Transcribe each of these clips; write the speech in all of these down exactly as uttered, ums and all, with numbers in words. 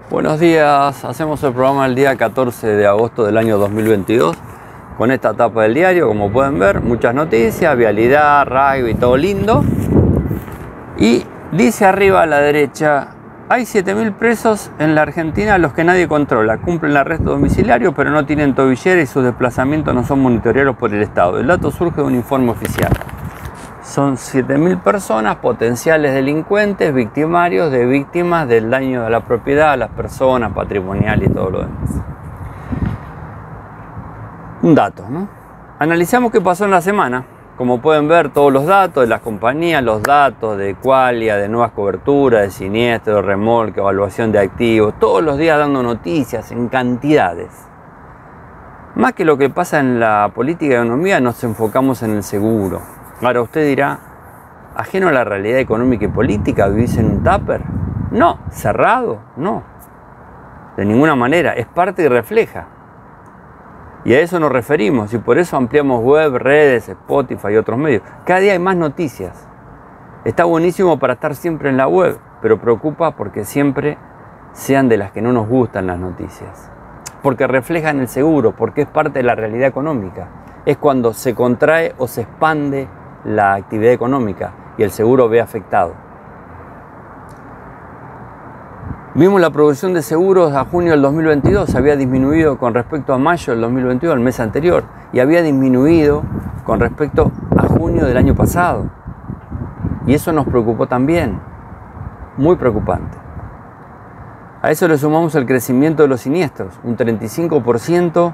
Buenos días, hacemos el programa el día catorce de agosto del año dos mil veintidós con esta etapa del diario, como pueden ver, muchas noticias, vialidad, rugby, todo lindo. Y dice arriba a la derecha, hay siete mil presos en la Argentina a los que nadie controla, cumplen el arresto domiciliario pero no tienen tobillera y sus desplazamientos no son monitoreados por el Estado. El dato surge de un informe oficial. Son siete mil personas, potenciales delincuentes, victimarios de víctimas del daño de la propiedad, a las personas, patrimonial y todo lo demás. Un dato, ¿no? Analizamos qué pasó en la semana. Como pueden ver, todos los datos de las compañías, los datos de Qualia, de nuevas coberturas, de siniestro, de remolque, evaluación de activos, todos los días dando noticias en cantidades. Más que lo que pasa en la política y economía, nos enfocamos en el seguro. Ahora usted dirá, ajeno a la realidad económica y política, ¿vivís en un tupper? No, cerrado, no. De ninguna manera, es parte y refleja. Y a eso nos referimos y por eso ampliamos web, redes, Spotify y otros medios. Cada día hay más noticias. Está buenísimo para estar siempre en la web, pero preocupa porque siempre sean de las que no nos gustan las noticias. Porque reflejan el seguro, porque es parte de la realidad económica. Es cuando se contrae o se expande la actividad económica y el seguro ve afectado. Vimos la producción de seguros a junio del dos mil veintidós, había disminuido con respecto a mayo del dos mil veintidós, el mes anterior, y había disminuido con respecto a junio del año pasado. Y eso nos preocupó también, muy preocupante. A eso le sumamos el crecimiento de los siniestros, un treinta y cinco por ciento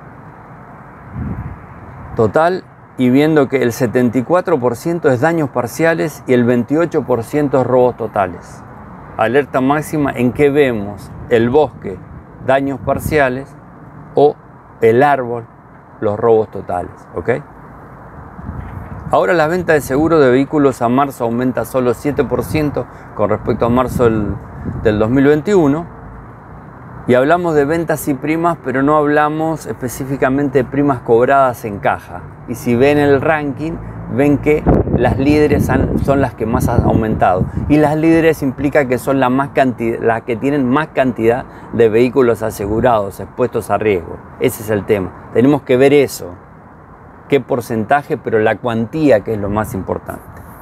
total, y viendo que el setenta y cuatro por ciento es daños parciales y el veintiocho por ciento es robos totales. Alerta máxima en que vemos el bosque, daños parciales, o el árbol, los robos totales. ¿Ok? Ahora la venta de seguro de vehículos a marzo aumenta solo siete por ciento con respecto a marzo del, del dos mil veintiuno. Y hablamos de ventas y primas, pero no hablamos específicamente de primas cobradas en caja. Y si ven el ranking, ven que las líderes son las que más han aumentado. Y las líderes implica que son las, más cantidad, las que tienen más cantidad de vehículos asegurados, expuestos a riesgo. Ese es el tema. Tenemos que ver eso. Qué porcentaje, pero la cuantía, que es lo más importante.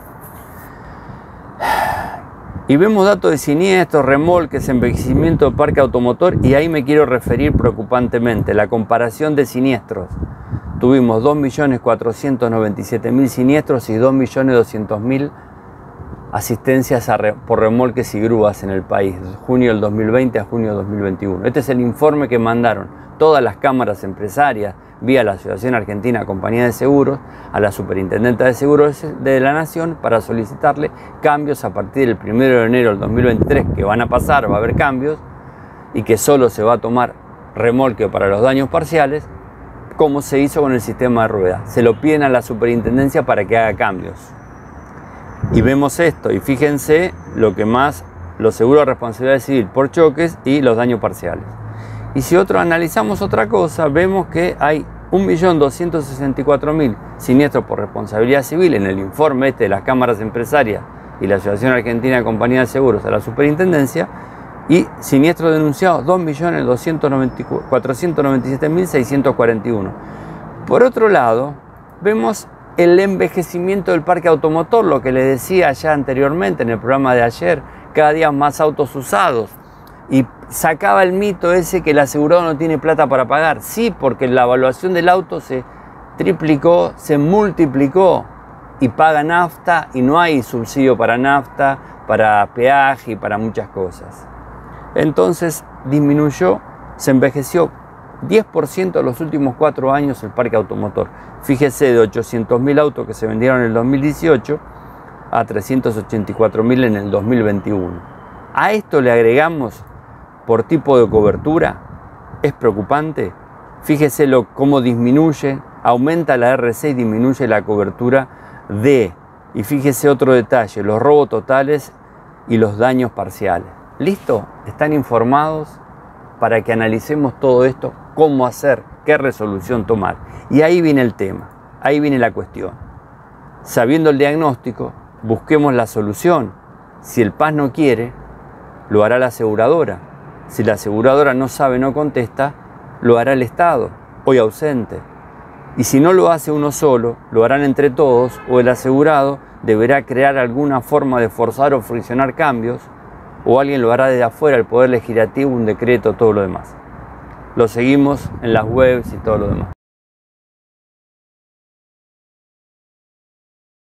Y vemos datos de siniestros, remolques, envejecimiento del parque automotor, y ahí me quiero referir preocupantemente. La comparación de siniestros. Tuvimos dos millones cuatrocientos noventa y siete mil siniestros y dos millones doscientos mil asistencias a re, por remolques y grúas en el país, de junio del dos mil veinte a junio del dos mil veintiuno. Este es el informe que mandaron todas las cámaras empresarias vía la Asociación Argentina Compañía de Seguros a la Superintendenta de Seguros de la Nación para solicitarle cambios a partir del primero de enero del dos mil veintitrés, que van a pasar, va a haber cambios, y que solo se va a tomar remolque para los daños parciales, como se hizo con el sistema de ruedas. Se lo piden a la superintendencia para que haga cambios. Y vemos esto, y fíjense lo que más los seguros de responsabilidad civil por choques y los daños parciales. Y si otro analizamos otra cosa, vemos que hay un millón doscientos sesenta y cuatro mil siniestros por responsabilidad civil en el informe este de las cámaras empresarias y la Asociación Argentina de Compañía de Seguros a la superintendencia, y siniestros denunciados dos millones cuatrocientos noventa y siete mil seiscientos cuarenta y uno. Por otro lado, vemos el envejecimiento del parque automotor, lo que les decía ya anteriormente en el programa de ayer, cada día más autos usados. Y sacaba el mito ese que el asegurado no tiene plata para pagar. Sí, porque la evaluación del auto se triplicó, se multiplicó, y paga nafta y no hay subsidio para nafta, para peaje y para muchas cosas. Entonces disminuyó, se envejeció diez por ciento en los últimos cuatro años el parque automotor. Fíjese, de ochocientos mil autos que se vendieron en el dos mil dieciocho a trescientos ochenta y cuatro mil en el dos mil veintiuno. A esto le agregamos por tipo de cobertura, es preocupante. Fíjese lo, cómo disminuye, aumenta la R C y disminuye la cobertura D. Y fíjese otro detalle, los robos totales y los daños parciales. ¿Listo? Están informados para que analicemos todo esto, cómo hacer, qué resolución tomar. Y ahí viene el tema, ahí viene la cuestión. Sabiendo el diagnóstico, busquemos la solución. Si el P A S no quiere, lo hará la aseguradora. Si la aseguradora no sabe, no contesta, lo hará el Estado, hoy ausente. Y si no lo hace uno solo, lo harán entre todos, o el asegurado deberá crear alguna forma de forzar o friccionar cambios, o alguien lo hará desde afuera, el Poder Legislativo, un decreto, todo lo demás. Lo seguimos en las webs y todo lo demás.